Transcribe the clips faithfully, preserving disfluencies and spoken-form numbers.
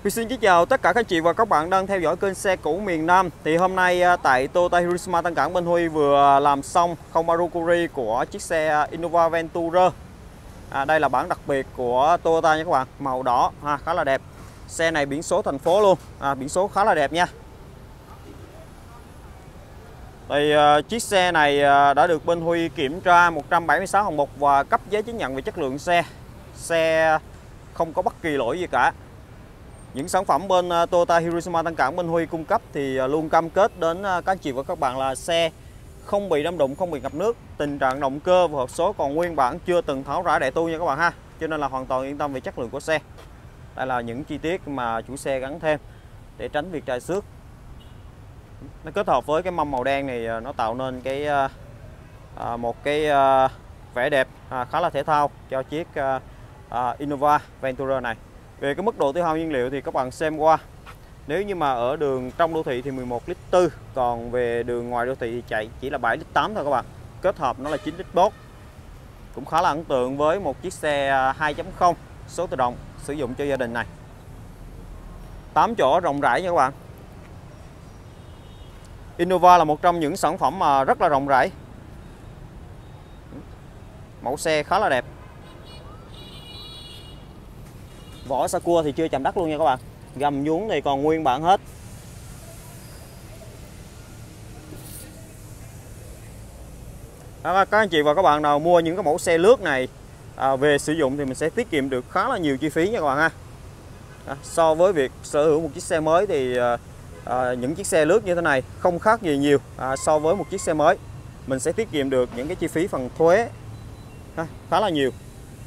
Huy xin kính chào tất cả các anh chị và các bạn đang theo dõi kênh xe cũ miền Nam. Thì hôm nay tại Toyota Hiroshima Tân Cảng, bên Huy vừa làm xong không Marukuri của chiếc xe Innova Venturer. À, đây là bản đặc biệt của Toyota nha các bạn, màu đỏ à, khá là đẹp. Xe này biển số thành phố luôn, à, biển số khá là đẹp nha. Thì uh, chiếc xe này uh, đã được bên Huy kiểm tra một trăm bảy mươi sáu hạng mục và cấp giấy chứng nhận về chất lượng xe. Xe không có bất kỳ lỗi gì cả. Những sản phẩm bên uh, Toyota Hiroshima Tân Cảng bên Huy cung cấp thì uh, luôn cam kết đến uh, các anh chị và các bạn là xe không bị đâm đụng, không bị ngập nước, tình trạng động cơ và hộp số còn nguyên bản, chưa từng tháo rã đại tu nha các bạn ha. Cho nên là hoàn toàn yên tâm về chất lượng của xe. Đây là những chi tiết mà chủ xe gắn thêm để tránh việc trầy xước. Nó kết hợp với cái mâm màu đen này, nó tạo nên cái à, một cái à, vẻ đẹp à, khá là thể thao cho chiếc à, à, Innova Venturer này. Về cái mức độ tiêu hao nhiên liệu thì các bạn xem qua. Nếu như mà ở đường trong đô thị thì mười một lít tư, còn về đường ngoài đô thị thì chạy chỉ là bảy lít tám thôi các bạn. Kết hợp nó là chín lít bốn. Cũng khá là ấn tượng với một chiếc xe hai chấm không số tự động sử dụng cho gia đình này. tám chỗ rộng rãi nha các bạn. Innova là một trong những sản phẩm mà rất là rộng rãi. Mẫu xe khá là đẹp. Vỏ sa cua thì chưa chạm đất luôn nha các bạn. Gầm nhún thì còn nguyên bản hết. Đó, các anh chị và các bạn nào mua những cái mẫu xe lướt này à, về sử dụng thì mình sẽ tiết kiệm được khá là nhiều chi phí nha các bạn ha. À, so với việc sở hữu một chiếc xe mới thì à, À, những chiếc xe lướt như thế này không khác gì nhiều à, so với một chiếc xe mới. Mình sẽ tiết kiệm được những cái chi phí phần thuế à, khá là nhiều.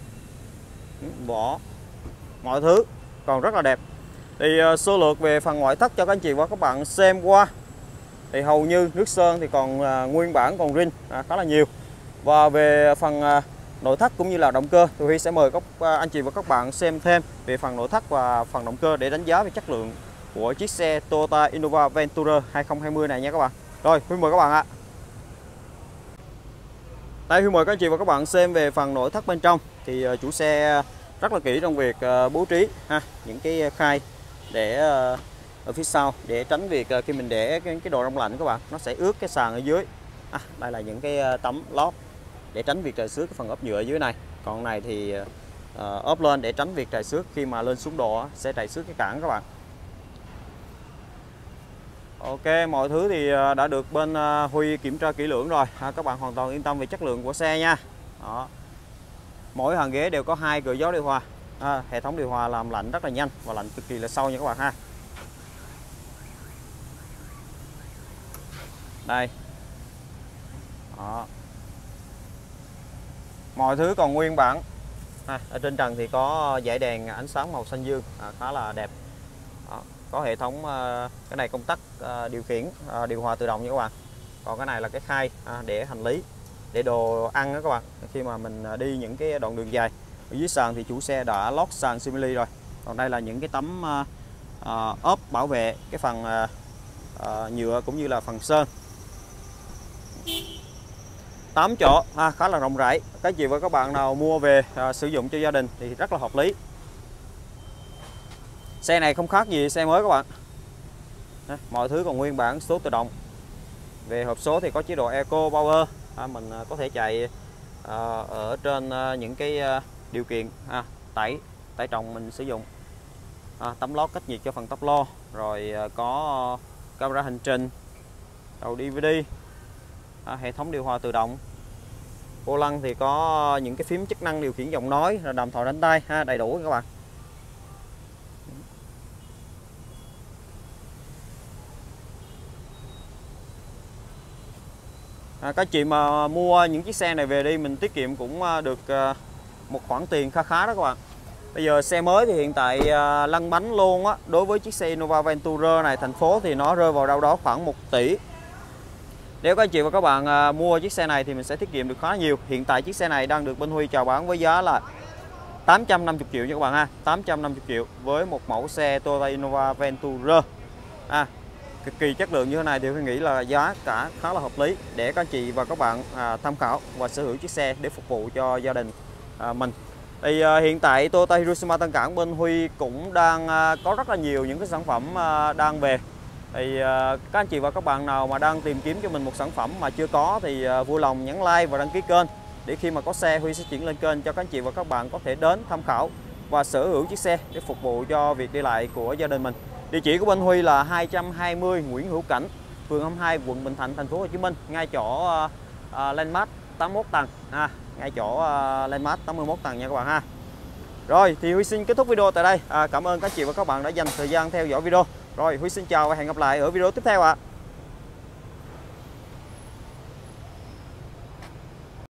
Vỏ, mọi thứ còn rất là đẹp. Thì à, sơ lược về phần ngoại thất cho các anh chị và các bạn xem qua. Thì hầu như nước sơn thì còn à, nguyên bản, còn rin à, khá là nhiều. Và về phần à, nội thất cũng như là động cơ thì Huy sẽ mời các à, anh chị và các bạn xem thêm về phần nội thất và phần động cơ để đánh giá về chất lượng của chiếc xe Toyota Innova Venturer hai không hai không này nha các bạn. Rồi, Huy mời các bạn ạ. Đây, Huy mời các anh chị và các bạn xem về phần nội thất bên trong. Thì chủ xe rất là kỹ trong việc bố trí ha, những cái khay để ở phía sau để tránh việc khi mình để cái, cái đồ đông lạnh các bạn, nó sẽ ướt cái sàn ở dưới. À, đây là những cái tấm lót để tránh việc trầy xước cái phần ốp nhựa ở dưới này. Còn này thì uh, ốp lên để tránh việc trầy xước, khi mà lên xuống độ sẽ trầy xước cái cản các bạn. Ok, mọi thứ thì đã được bên Huy kiểm tra kỹ lưỡng rồi. À, các bạn hoàn toàn yên tâm về chất lượng của xe nha. Đó. Mỗi hàng ghế đều có hai cửa gió điều hòa. À, hệ thống điều hòa làm lạnh rất là nhanh và lạnh cực kỳ là sâu nha các bạn ha. Đây. Đó. Mọi thứ còn nguyên bản. À, ở trên trần thì có dải đèn ánh sáng màu xanh dương à, khá là đẹp. Đó. Có hệ thống cái này công tắc điều khiển điều hòa tự động nha các bạn. Còn cái này là cái khay để hành lý, để đồ ăn đó các bạn, khi mà mình đi những cái đoạn đường dài. Ở dưới sàn thì chủ xe đã lót sàn simili rồi. Còn đây là những cái tấm ốp bảo vệ cái phần nhựa cũng như là phần sơn. tám chỗ à, khá là rộng rãi. Các chị và các bạn nào mua về à, sử dụng cho gia đình thì rất là hợp lý. Xe này không khác gì xe mới các bạn. Mọi thứ còn nguyên bản, số tự động. Về hộp số thì có chế độ Eco Power. À, mình có thể chạy à, ở trên à, những cái à, điều kiện à, tải tải trọng mình sử dụng. À, tấm lót cách nhiệt cho phần tắp lo. Rồi à, có camera hành trình, đầu đê vê đê, à, hệ thống điều hòa tự động. Vô lăng thì có những cái phím chức năng điều khiển giọng nói, đàm thoại đánh tay ha, đầy đủ các bạn. À, các chị mà mua những chiếc xe này về đi, mình tiết kiệm cũng được một khoản tiền khá khá đó các bạn. Bây giờ xe mới thì hiện tại lăn bánh luôn á, đối với chiếc xe Innova Venturer này thành phố thì nó rơi vào đâu đó khoảng một tỷ. Nếu các anh chị và các bạn mua chiếc xe này thì mình sẽ tiết kiệm được khá nhiều. Hiện tại chiếc xe này đang được bên Huy chào bán với giá là tám trăm năm mươi triệu nha các bạn ha. tám trăm năm mươi triệu với một mẫu xe Toyota Innova Venturer. À, cực kỳ chất lượng như thế này thì tôi nghĩ là giá cả khá là hợp lý để các anh chị và các bạn à, tham khảo và sở hữu chiếc xe để phục vụ cho gia đình à, mình. Thì uh, hiện tại Toyota Hiroshima Tân Cảng bên Huy cũng đang uh, có rất là nhiều những cái sản phẩm uh, đang về. Thì uh, các anh chị và các bạn nào mà đang tìm kiếm cho mình một sản phẩm mà chưa có thì uh, vui lòng nhấn like và đăng ký kênh, để khi mà có xe Huy sẽ chuyển lên kênh cho các anh chị và các bạn có thể đến tham khảo và sở hữu chiếc xe để phục vụ cho việc đi lại của gia đình mình. Địa chỉ của bên Huy là hai trăm hai mươi Nguyễn Hữu Cảnh, phường hai mươi hai, quận Bình Thạnh, thành phố Hồ Chí Minh, ngay chỗ uh, uh, Landmark tám mươi mốt tầng ha, ngay chỗ uh, Landmark tám mươi mốt tầng nha các bạn ha. Rồi thì Huy xin kết thúc video tại đây. À, cảm ơn các chị và các bạn đã dành thời gian theo dõi video. Rồi Huy xin chào và hẹn gặp lại ở video tiếp theo ạ. À.